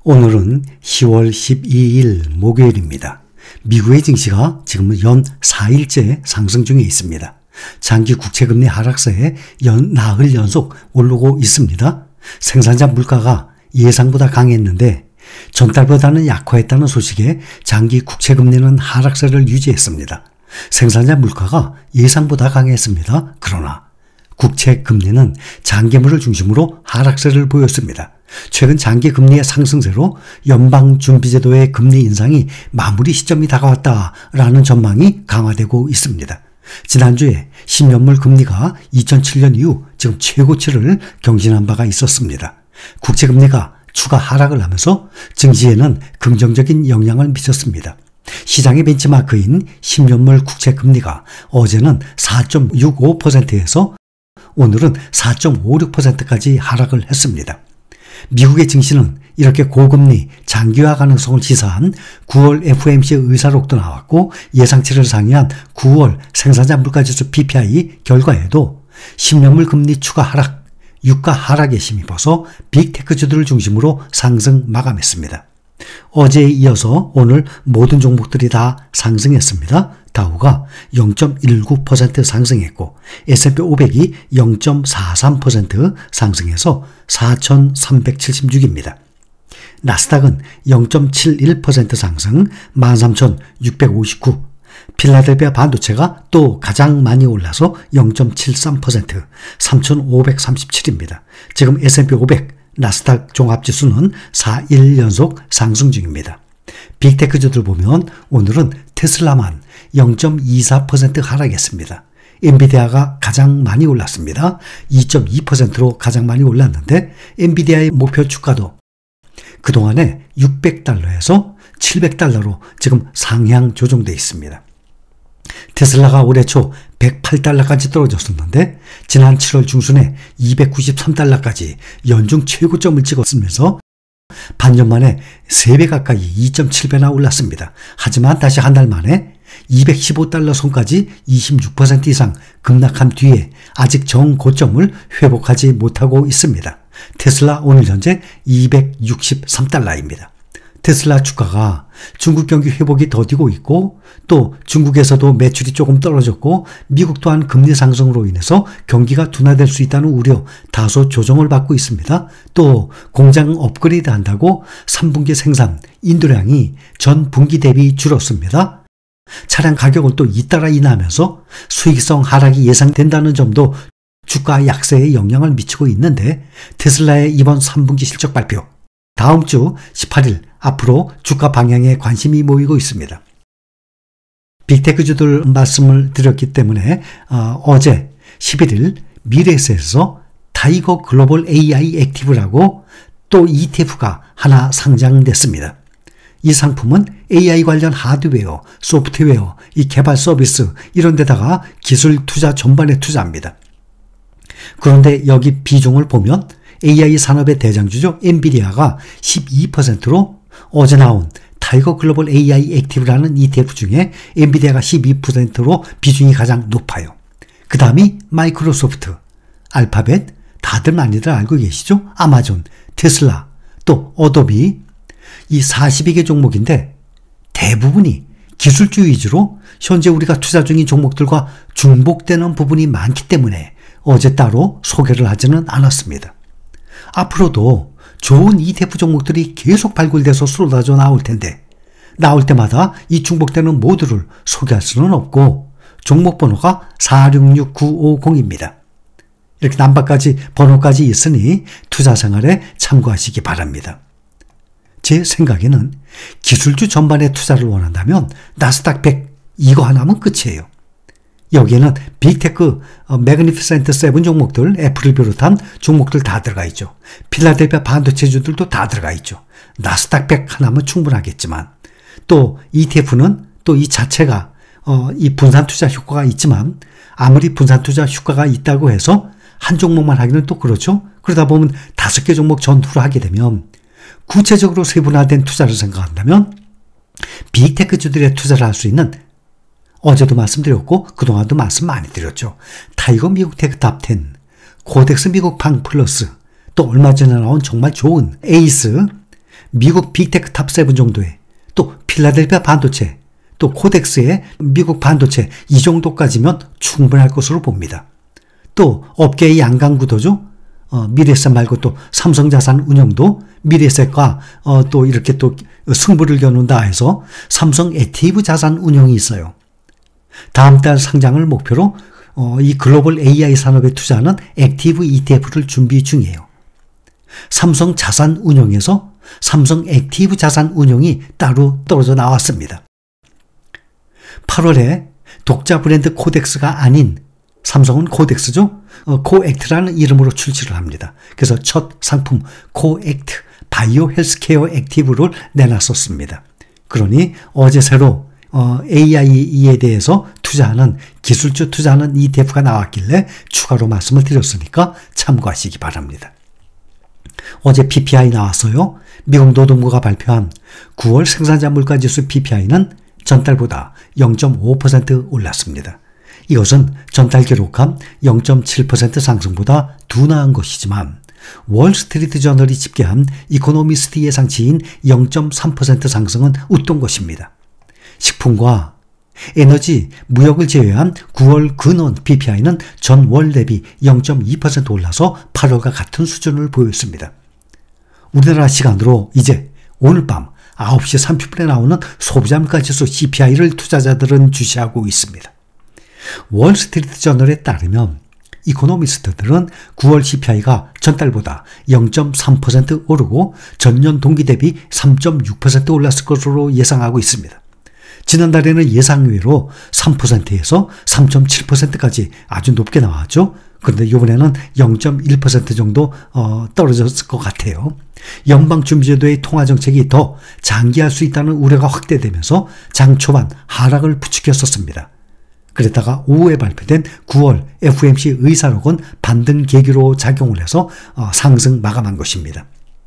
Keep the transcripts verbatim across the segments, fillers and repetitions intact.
오늘은 시월 십이일 목요일입니다. 미국의 증시가 지금은 연 사 일째 상승 중에 있습니다. 장기 국채금리 하락세에 연 나흘 연속 오르고 있습니다. 생산자 물가가 예상보다 강했는데 전달보다는 약화했다는 소식에 장기 국채금리는 하락세를 유지했습니다. 생산자 물가가 예상보다 강했습니다. 그러나 국채금리는 장기물을 중심으로 하락세를 보였습니다. 최근 장기금리의 상승세로 연방준비제도의 금리 인상이 마무리 시점이 다가왔다라는 전망이 강화되고 있습니다. 지난주에 십 년물 금리가 이천칠 년 이후 지금 최고치를 경신한 바가 있었습니다. 국채금리가 추가 하락을 하면서 증시에는 긍정적인 영향을 미쳤습니다. 시장의 벤치마크인 십 년물 국채금리가 어제는 사 점 육오 퍼센트에서 오늘은 사 점 오육 퍼센트까지 하락을 했습니다. 미국의 증시는 이렇게 고금리 장기화 가능성을 시사한 구월 에프오엠씨 의사록도 나왔고 예상치를 상회한 구월 생산자 물가지수 피피아이 결과에도 십 년물 금리 추가 하락, 유가 하락에 힘입어서 빅테크주들을 중심으로 상승 마감했습니다. 어제에 이어서 오늘 모든 종목들이 다 상승했습니다. 다우가 영 점 일구 퍼센트 상승했고 에스 앤 피 오백이 영 점 사삼 퍼센트 상승해서 사천삼백칠십육입니다. 나스닥은 영 점 칠일 퍼센트 상승 만 삼천 육백오십구, 필라델피아 반도체가 또 가장 많이 올라서 영 점 칠삼 퍼센트 삼천오백삼십칠입니다. 지금 에스 앤 피 오백, 나스닥 종합지수는 사 일 연속 상승 중입니다. 빅테크주들 보면 오늘은 테슬라만 영 점 이사 퍼센트 하락했습니다. 엔비디아가 가장 많이 올랐습니다. 이 점 이 퍼센트로 가장 많이 올랐는데 엔비디아의 목표 주가도 그동안에 육백 달러에서 칠백 달러로 지금 상향 조정되어 있습니다. 테슬라가 올해 초 백팔 달러까지 떨어졌었는데 지난 칠월 중순에 이백구십삼 달러까지 연중 최고점을 찍었으면서 반년 만에 세 배 가까이 이 점 칠 배나 올랐습니다. 하지만 다시 한 달 만에 이백십오 달러 선까지 이십육 퍼센트 이상 급락한 뒤에 아직 정고점을 회복하지 못하고 있습니다. 테슬라 오늘 현재 이백육십삼 달러입니다. 테슬라 주가가 중국 경기 회복이 더디고 있고 또 중국에서도 매출이 조금 떨어졌고 미국 또한 금리 상승으로 인해서 경기가 둔화될 수 있다는 우려 다소 조정을 받고 있습니다. 또 공장 업그레이드 한다고 삼 분기 생산 인도량이 전 분기 대비 줄었습니다. 차량 가격은 또 잇따라 인하하면서 수익성 하락이 예상된다는 점도 주가 약세에 영향을 미치고 있는데 테슬라의 이번 삼 분기 실적 발표 다음 주 십팔일 앞으로 주가 방향에 관심이 모이고 있습니다. 빅테크주들 말씀을 드렸기 때문에 어, 어제 십일일 미래에셋에서 타이거 글로벌 에이아이 액티브라고 또 이티에프가 하나 상장됐습니다. 이 상품은 에이아이 관련 하드웨어, 소프트웨어, 이 개발 서비스 이런 데다가 기술 투자 전반에 투자합니다. 그런데 여기 비중을 보면 에이아이 산업의 대장주죠. 엔비디아가 십이 퍼센트로 어제 나온 타이거 글로벌 에이아이 액티브라는 이티에프 중에 엔비디아가 십이 퍼센트로 비중이 가장 높아요. 그 다음이 마이크로소프트, 알파벳, 다들 많이들 알고 계시죠? 아마존, 테슬라, 또 어도비 이 사십여 개 종목인데 대부분이 기술주 위주로 현재 우리가 투자 중인 종목들과 중복되는 부분이 많기 때문에 어제 따로 소개를 하지는 않았습니다. 앞으로도 좋은 이티에프 종목들이 계속 발굴돼서 쏟아져 나올 텐데 나올 때마다 이 중복되는 모두를 소개할 수는 없고 종목 번호가 사육육구오공입니다. 이렇게 남바까지 번호까지 있으니 투자 생활에 참고하시기 바랍니다. 제 생각에는 기술주 전반에 투자를 원한다면 나스닥 백 이거 하나면 끝이에요. 여기에는 빅테크, 매그니피센트 세븐 종목들, 애플을 비롯한 종목들 다 들어가 있죠. 필라델피아 반도체주들도 다 들어가 있죠. 나스닥 백 하나면 충분하겠지만 또 이티에프는 또 이 자체가 어, 이 분산 투자 효과가 있지만 아무리 분산 투자 효과가 있다고 해서 한 종목만 하기는 또 그렇죠. 그러다 보면 다섯 개 종목 전투를 하게 되면 구체적으로 세분화된 투자를 생각한다면 빅테크주들의 투자를 할 수 있는 어제도 말씀드렸고 그동안도 말씀 많이 드렸죠. 타이거 미국 테크 탑 텐, 코덱스 미국 팡 플러스, 또 얼마 전에 나온 정말 좋은 에이스, 미국 빅테크 탑 세븐 정도에, 또 필라델피아 반도체, 또 코덱스의 미국 반도체 이 정도까지면 충분할 것으로 봅니다. 또 업계의 양강 구도죠. 어, 미래에셋 말고 또 삼성자산운용도 미래에셋과 어, 또 이렇게 또 승부를 겨눈다 해서 삼성 액티브 자산운용이 있어요. 다음 달 상장을 목표로 어, 이 글로벌 에이아이 산업에 투자하는 액티브 이티에프를 준비 중이에요. 삼성 자산운용에서 삼성 액티브 자산운용이 따로 떨어져 나왔습니다. 팔월에 독자 브랜드 코덱스가 아닌, 삼성은 코덱스죠. 어, 코액트라는 이름으로 출시를 합니다. 그래서 첫 상품 코액트 바이오 헬스케어 액티브를 내놨었습니다. 그러니 어제 새로 어, 에이아이에 대해서 투자하는, 기술주 투자하는 이티에프가 나왔길래 추가로 말씀을 드렸으니까 참고하시기 바랍니다. 어제 피피아이 나왔어요. 미국 노동부가 발표한 구월 생산자 물가지수 피피아이는 전달보다 영 점 오 퍼센트 올랐습니다. 이것은 전달 기록한 영 점 칠 퍼센트 상승보다 둔화한 것이지만 월스트리트 저널이 집계한 이코노미스트 예상치인 영 점 삼 퍼센트 상승은 웃돈 것입니다. 식품과 에너지, 무역을 제외한 구월 근원 피피아이는 전월 대비 영 점 이 퍼센트 올라서 팔월과 같은 수준을 보였습니다. 우리나라 시간으로 이제 오늘 밤 아홉 시 삼십 분에 나오는 소비자 물가지수 씨피아이를 투자자들은 주시하고 있습니다. 월스트리트 저널에 따르면 이코노미스트들은 구월 씨피아이가 전달보다 영 점 삼 퍼센트 오르고 전년 동기 대비 삼 점 육 퍼센트 올랐을 것으로 예상하고 있습니다. 지난달에는 예상외로 삼 퍼센트에서 삼 점 칠 퍼센트까지 아주 높게 나왔죠. 그런데 이번에는 영 점 일 퍼센트 정도 어, 떨어졌을 것 같아요. 연방준비제도의 통화정책이 더 장기할 수 있다는 우려가 확대되면서 장 초반 하락을 부추겼었습니다. 그랬다가 오후에 발표된 구월 에프오엠씨 의사록은 반등 계기로 작용을 해서 어, 상승 마감한 것입니다.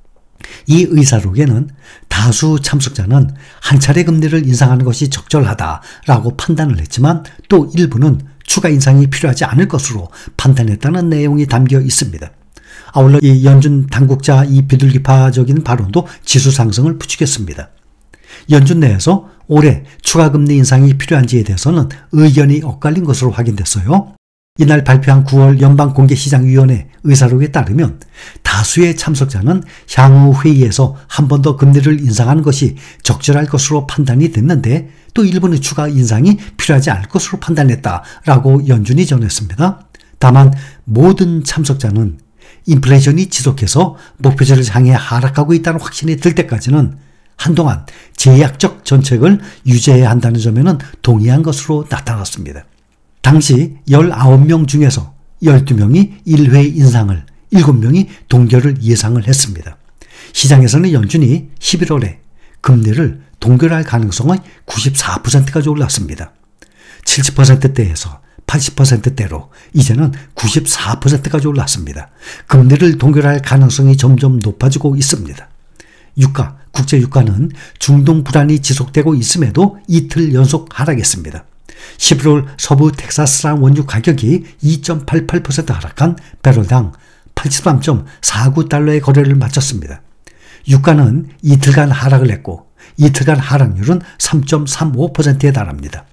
이 의사록에는 다수 참석자는 한 차례 금리를 인상하는 것이 적절하다라고 판단을 했지만 또 일부는 추가 인상이 필요하지 않을 것으로 판단했다는 내용이 담겨 있습니다. 아울러 이 연준 당국자 이 비둘기파적인 발언도 지수 상승을 부추겼습니다. 연준 내에서 올해 추가 금리 인상이 필요한지에 대해서는 의견이 엇갈린 것으로 확인됐어요. 이날 발표한 구월 연방공개시장위원회 의사록에 따르면 다수의 참석자는 향후 회의에서 한 번 더 금리를 인상하는 것이 적절할 것으로 판단이 됐는데 또 일부는 추가 인상이 필요하지 않을 것으로 판단했다라고 연준이 전했습니다. 다만 모든 참석자는 인플레이션이 지속해서 목표치를 향해 하락하고 있다는 확신이 들 때까지는 한동안 제약적 정책을 유지해야 한다는 점에는 동의한 것으로 나타났습니다. 당시 열아홉 명 중에서 열두 명이 일 회 인상을, 일곱 명이 동결을 예상을 했습니다. 시장에서는 연준이 십일월에 금리를 동결할 가능성은 구십사 퍼센트까지 올랐습니다. 칠십 퍼센트대에서 팔십 퍼센트대로 이제는 구십사 퍼센트까지 올랐습니다. 금리를 동결할 가능성이 점점 높아지고 있습니다. 유가, 국제 유가는 중동 불안이 지속되고 있음에도 이틀 연속 하락했습니다. 십일월 서부 텍사스산 원유 가격이 이 점 팔팔 퍼센트 하락한 배럴당 팔십삼 점 사구 달러의 거래를 마쳤습니다. 유가는 이틀간 하락을 했고 이틀간 하락률은 삼 점 삼오 퍼센트에 달합니다.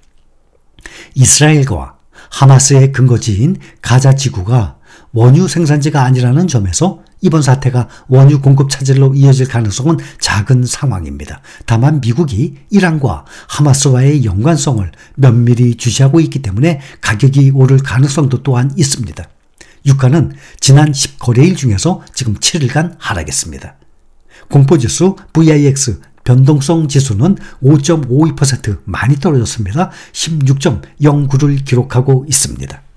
이스라엘과 하마스의 근거지인 가자 지구가 원유 생산지가 아니라는 점에서 이번 사태가 원유 공급 차질로 이어질 가능성은 작은 상황입니다. 다만 미국이 이란과 하마스와의 연관성을 면밀히 주시하고 있기 때문에 가격이 오를 가능성도 또한 있습니다. 유가는 지난 십 거래일 중에서 지금 칠 일간 하락했습니다. 공포지수 브이아이엑스 변동성 지수는 오 점 오이 퍼센트 많이 떨어졌습니다. 십육 점 영구를 기록하고 있습니다.